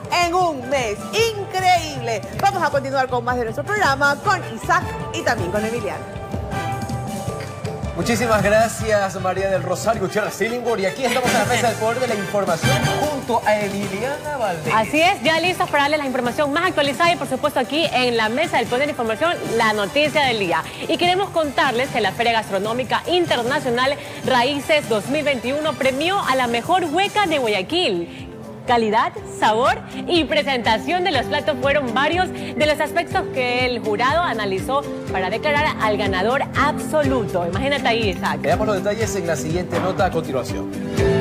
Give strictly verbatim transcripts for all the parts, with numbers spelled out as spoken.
en un mes. ¡Increíble! Vamos a continuar con más de nuestro programa con Isaac y también con Emiliano. Muchísimas gracias, María del Rosario Gutiérrez Sillingburg. Y aquí estamos en la Mesa del Poder de la Información junto a Emiliana Valdés. Así es, ya listos para darles la información más actualizada y por supuesto aquí en la Mesa del Poder de la Información, la noticia del día. Y queremos contarles que la Feria Gastronómica Internacional Raíces dos mil veintiuno premió a la mejor hueca de Guayaquil. Calidad, sabor y presentación de los platos fueron varios de los aspectos que el jurado analizó para declarar al ganador absoluto. Imagínate ahí, Isaac. Veamos los detalles en la siguiente nota a continuación.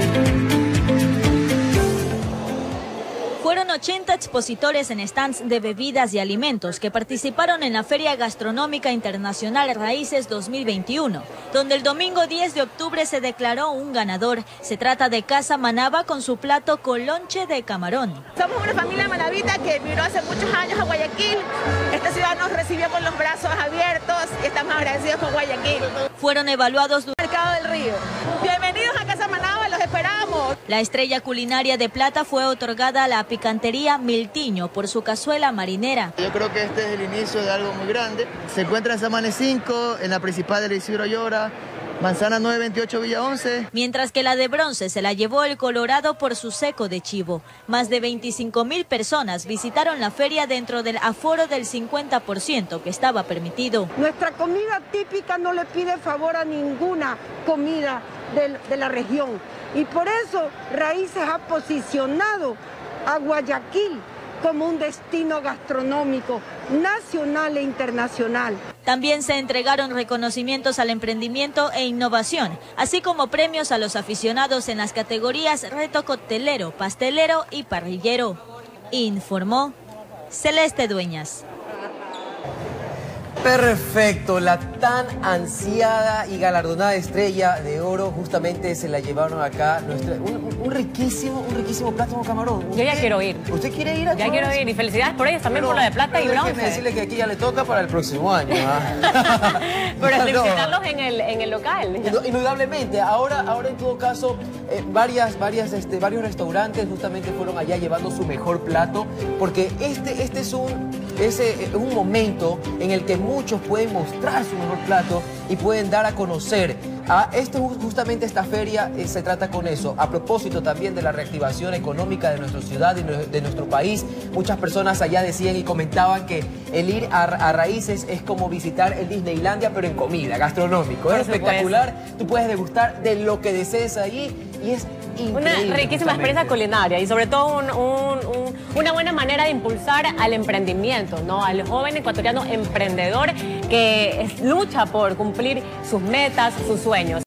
Fueron ochenta expositores en stands de bebidas y alimentos que participaron en la Feria Gastronómica Internacional Raíces dos mil veintiuno, donde el domingo diez de octubre se declaró un ganador. Se trata de Casa Manaba con su plato colonche de camarón. Somos una familia manabita que emigró hace muchos años a Guayaquil. Esta ciudad nos recibió con los brazos abiertos y estamos agradecidos con Guayaquil. Fueron evaluados durante Mercado del Río. Bienvenidos a Casa Manaba, los esperamos. La estrella culinaria de plata fue otorgada a la picantería Miltiño por su cazuela marinera. Yo creo que este es el inicio de algo muy grande. Se encuentra en Samane cinco, en la principal de Isidro Llora, Manzana nueve veintiocho Villa once. Mientras que la de bronce se la llevó el Colorado por su seco de chivo. Más de veinticinco mil personas visitaron la feria dentro del aforo del cincuenta por ciento que estaba permitido. Nuestra comida típica no le pide favor a ninguna comida de, de la región. Y por eso Raíces ha posicionado a Guayaquil como un destino gastronómico nacional e internacional. También se entregaron reconocimientos al emprendimiento e innovación, así como premios a los aficionados en las categorías reto coctelero, pastelero y parrillero. Informó Celeste Dueñas. Perfecto, la tan ansiada y galardonada estrella de oro justamente se la llevaron acá. Nuestra, un, un riquísimo, un riquísimo plato con camarón. Yo ya quiero ir. ¿Usted quiere ir a Ya quiero ir y felicidades por ellos también, pero, por la de plata y bronce. Déjeme decirle que aquí ya le toca para el próximo año. ¿Ah? Pero no. felicitarlos en el, en el local. Indudablemente, ahora, ahora en todo caso, eh, varias, varias, este, varios restaurantes justamente fueron allá llevando su mejor plato, porque este, este es un, ese, es un momento en el que muchos pueden mostrar su mejor plato y pueden dar a conocer. A este, justamente esta feria eh, se trata con eso. A propósito también de la reactivación económica de nuestra ciudad y de nuestro país, muchas personas allá decían y comentaban que el ir a, a Raíces es como visitar el Disneylandia, pero en comida, gastronómico. Es espectacular, tú puedes degustar de lo que desees ahí y es increíble. Una riquísima experiencia culinaria y sobre todo un, un, un, una buena manera de impulsar al emprendimiento, ¿no? Al joven ecuatoriano emprendedor que es, lucha por cumplir sus metas, sus sueños.